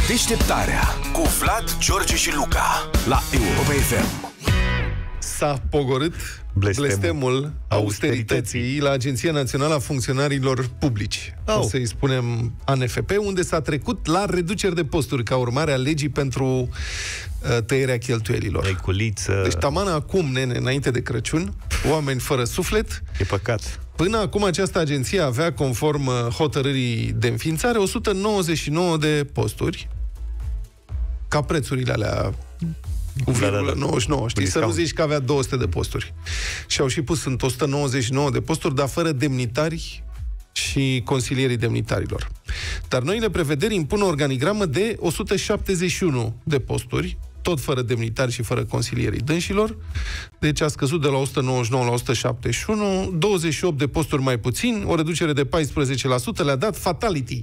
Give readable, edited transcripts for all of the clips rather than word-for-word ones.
Deșteptarea cu Vlad, George și Luca la Europa FM. S-a pogorât blestemul austerității la Agenția Națională a Funcționarilor Publici. O să-i spunem ANFP, unde s-a trecut la reduceri de posturi ca urmare a legii pentru tăierea cheltuielilor. Neculiță. Deci taman acum, nene, înainte de Crăciun, oameni fără suflet. E păcat. Până acum această agenție avea, conform hotărârii de înființare, 199 de posturi, ca prețurile alea cu 99, știi? Să nu zici că avea 200 de posturi. Și au și pus în 199 de posturi, dar fără demnitari și consilierii demnitarilor. Dar noile prevederi impun o organigramă de 171 de posturi, tot fără demnitari și fără consilierii dânșilor. Deci a scăzut de la 199 la 171, 28 de posturi mai puțin, o reducere de 14%, le-a dat fatality.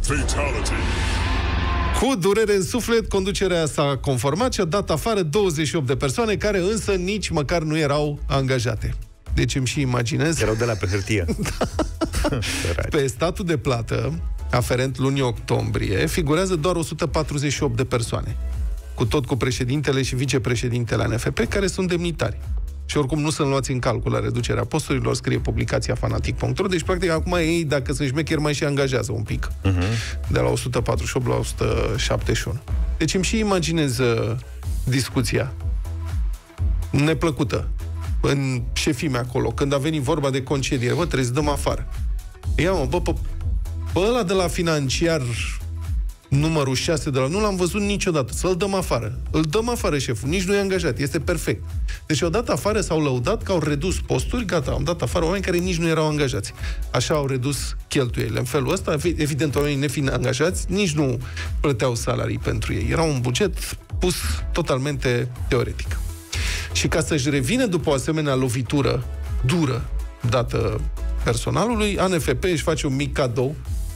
Cu durere în suflet, conducerea s-a conformat și a dat afară 28 de persoane care însă nici măcar nu erau angajate. Deci îmi și imaginez... Erau de la pe hârtie. Pe statul de plată, aferent lunii octombrie, figurează doar 148 de persoane. Cu președintele și vicepreședintele ANFP, care sunt demnitari. Și oricum nu sunt luați în calcul la reducerea posturilor, scrie publicația fanatic.ro. Deci, practic, acum ei, dacă sunt șmecheri, mai și angajează un pic. De la 148 la 171. Deci îmi și imaginez discuția neplăcută în șefime acolo, când a venit vorba de concediere. Bă, trebuie să dăm afară. Ia mă, bă, ăla de la financiar numărul 6 de la... Nu l-am văzut niciodată. Să-l dăm afară. Îl dăm afară, șeful. Nici nu e angajat. Este perfect. Deci au dat afară, s-au lăudat că au redus posturi, gata, am dat afară oameni care nici nu erau angajați. Așa au redus cheltuielile. În felul ăsta, evident, oamenii nefiind angajați, nici nu plăteau salarii pentru ei. Era un buget pus totalmente teoretic. Și ca să-și revină după o asemenea lovitură dură dată personalului, ANFP își face un mic cadou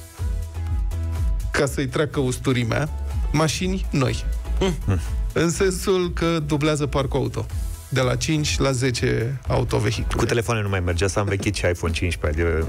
ca să-i treacă usturimea, mașini noi. În sensul că dublează parcul auto. De la 5 la 10 autovehicule. Cu telefoane nu mai mergea, s-a învechit și iPhone 15.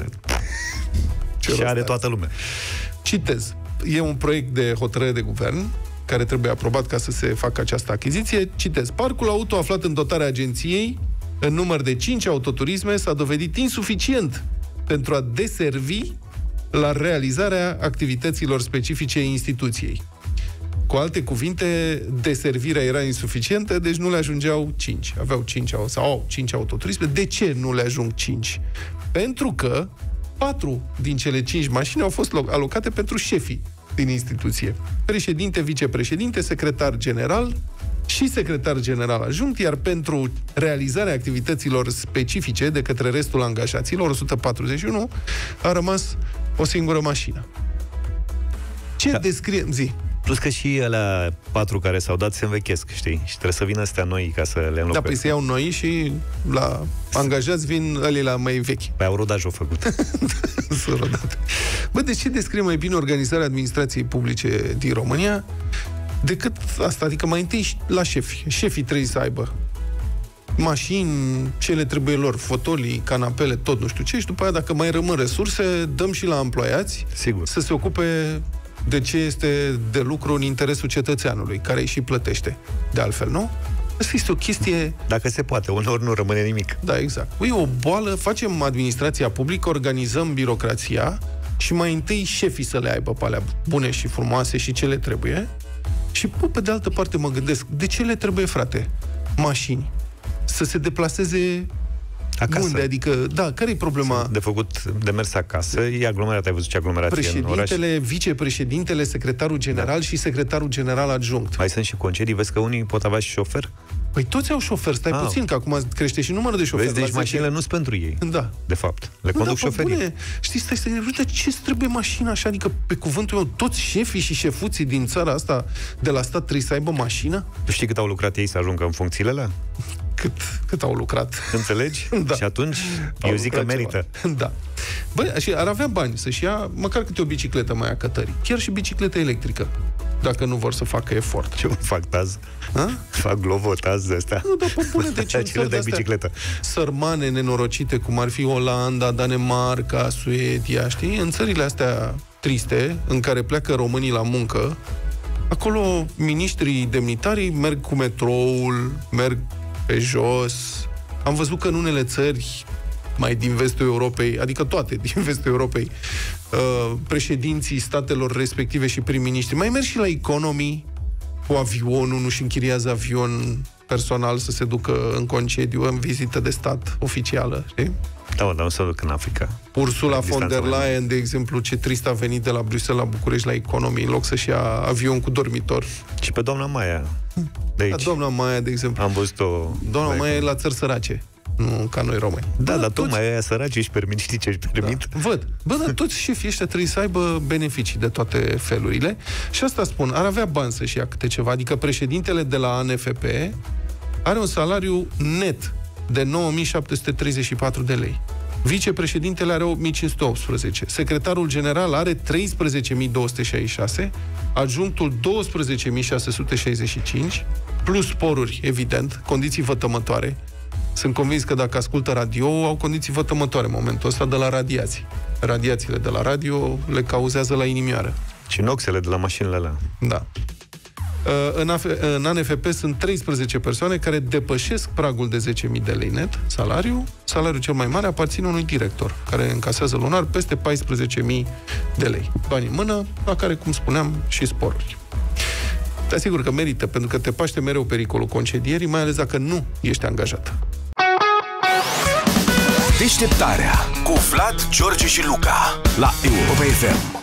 Și are toată lumea. Citez. E un proiect de hotărâre de guvern care trebuie aprobat ca să se facă această achiziție. Citez. Parcul auto aflat în dotarea agenției, în număr de 5 autoturisme, s-a dovedit insuficient pentru a deservi la realizarea activităților specifice instituției. Cu alte cuvinte, deservirea era insuficientă, deci nu le ajungeau 5. Aveau 5 autoturisme. De ce nu le ajung 5? Pentru că 4 din cele 5 mașini au fost alocate pentru șefii din instituție. Președinte, vicepreședinte, secretar general și secretar general adjunct, iar pentru realizarea activităților specifice de către restul angajaților, 141, a rămas o singură mașină. Ce descrie... Zi. Plus că și alea 4 care s-au dat se învechesc, știi? Și trebuie să vină astea noi ca să le înlocuiesc. Da, păi se iau noi și la angajați vin ălea mai vechi. Păi au rodaj-o făcut. S-au rodat. Bă, de ce descrie mai bine organizarea administrației publice din România decât asta? Adică mai întâi la șefi. Șefii trebuie să aibă mașini, ce le trebuie lor, fotolii, canapele, tot nu știu ce, și după aia, dacă mai rămân resurse, dăm și la emploiați. Sigur. Să se ocupe de ce este de lucru în interesul cetățeanului, care îi și plătește. De altfel, nu? Asta este o chestie... Dacă se poate, uneori nu rămâne nimic. Da, exact. E o boală, facem administrația publică, organizăm birocrația și mai întâi șefii să le aibă pe alea bune și frumoase și ce le trebuie. Și, pe de altă parte, mă gândesc, de ce le trebuie, frate, mașini? Să se deplaseze acasă. Unde? Adică, da, care e problema? De făcut de mers acasă, e aglomerat, ai văzut ce aglomerație în oraș? Președintele, vicepreședintele, secretarul general și secretarul general adjunct. Mai sunt și concedii, vezi că unii pot avea și șofer? Păi toți au șofer, stai puțin, că acum crește și numărul de șoferi. Vezi, deci mașinile nu sunt pentru ei. Da. De fapt, le conduc șoferii. Bune. Știi, stai să gândești, ce trebuie mașina așa? Adică, pe cuvântul meu, toți șefii și șefuții din țara asta de la stat trebuie să aibă mașină? Tu știi cât au lucrat ei să ajungă în funcțiile alea? Cât au lucrat. Înțelegi? Da. Și atunci, eu zic că merită. Ceva. Da. Băi, și ar avea bani să-și ia măcar câte o bicicletă mai a cătării. Chiar și bicicletă electrică. Dacă nu vor să facă efort. Ce fac taz? Fac glovotaz de astea. Nu, dar pe bune, de ce cine dai bicicletă? Sărmane nenorocite, cum ar fi Olanda, Danemarca, Suedia, știi? În țările astea triste, în care pleacă românii la muncă Acolo miniștrii demnitarii merg cu metroul, merg pe jos. Am văzut că în unele țări mai din vestul Europei, adică toate din vestul Europei, președinții statelor respective și prim-miniștri mai merg și la economii cu avionul, nu-și închiriază avion personal să se ducă în concediu, în vizită de stat oficială, știi? Da, dar nu se duc în Africa. Ursula von der Leyen, de exemplu, ce trist a venit de la Bruxelles la București la economii, în loc să-și ia avion cu dormitor. Și pe doamna Maia de aici. Doamna Maia, de exemplu. Am văzut-o... Doamna Maia e la țări sărace, nu ca noi români. Da, dar tocmai aia săraci își permit, știi ce își permit? Da. Văd. Bă, dar toți șefii ăștia trebuie să aibă beneficii de toate felurile și asta spun, ar avea bani să-și ia câte ceva. Adică președintele de la ANFP are un salariu net de 9.734 de lei. Vicepreședintele are 8.518. Secretarul general are 13.266, adjunctul 12.665, plus sporuri, evident, condiții vătămătoare. Sunt convins că dacă ascultă radio, au condiții vătămătoare în momentul ăsta de la radiații. Radiațiile de la radio le cauzează la inimioară. Și noxele de la mașinile alea. Da. În ANFP sunt 13 persoane care depășesc pragul de 10.000 de lei net salariu. Salariul cel mai mare aparține unui director, care încasează lunar peste 14.000 de lei. Bani în mână, la care, cum spuneam, și sporuri. Te asigur că merită, pentru că te paște mereu pericolul concedierii, mai ales dacă nu ești angajat. Deșteptarea cu Vlad, George și Luca la Europa FM.